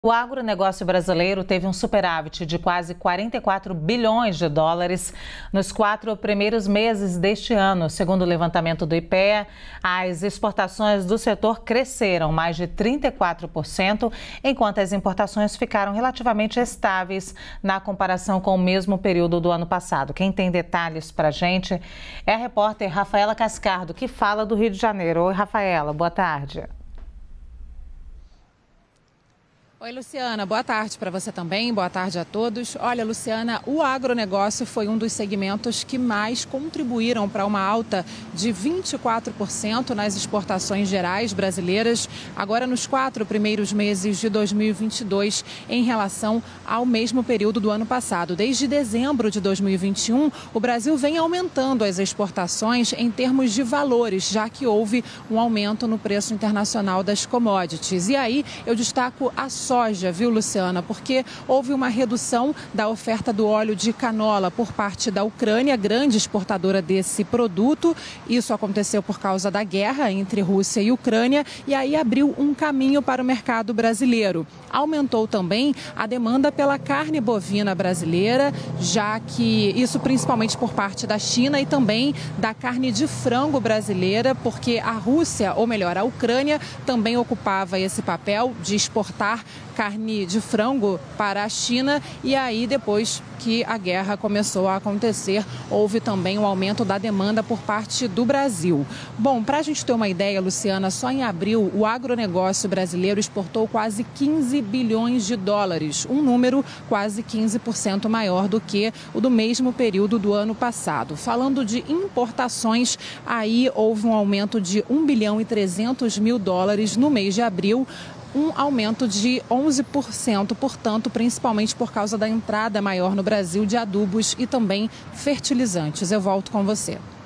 O agronegócio brasileiro teve um superávit de quase 44 bilhões de dólares nos 4 primeiros meses deste ano. Segundo o levantamento do IPEA, as exportações do setor cresceram mais de 34%, enquanto as importações ficaram relativamente estáveis na comparação com o mesmo período do ano passado. Quem tem detalhes para a gente é a repórter Rafaela Cascardo, que fala do Rio de Janeiro. Oi, Rafaela, boa tarde. Oi, Luciana, boa tarde para você também, boa tarde a todos. Olha, Luciana, o agronegócio foi um dos segmentos que mais contribuíram para uma alta de 24% nas exportações gerais brasileiras, agora nos 4 primeiros meses de 2022, em relação ao mesmo período do ano passado. Desde dezembro de 2021, o Brasil vem aumentando as exportações em termos de valores, já que houve um aumento no preço internacional das commodities. E aí eu destaco a soja, viu, Luciana? Porque houve uma redução da oferta do óleo de canola por parte da Ucrânia, grande exportadora desse produto. Isso aconteceu por causa da guerra entre Rússia e Ucrânia e aí abriu um caminho para o mercado brasileiro. Aumentou também a demanda pela carne bovina brasileira, já que isso principalmente por parte da China e também da carne de frango brasileira, porque a Rússia, ou melhor, a Ucrânia, também ocupava esse papel de exportar carne de frango para a China e aí depois que a guerra começou a acontecer, houve também um aumento da demanda por parte do Brasil. Bom, para a gente ter uma ideia, Luciana, só em abril o agronegócio brasileiro exportou quase 15 bilhões de dólares, um número quase 15% maior do que o do mesmo período do ano passado. Falando de importações, aí houve um aumento de 1 bilhão e 300 mil dólares no mês de abril, um aumento de 11%, portanto, principalmente por causa da entrada maior no Brasil de adubos e também fertilizantes. Eu volto com você.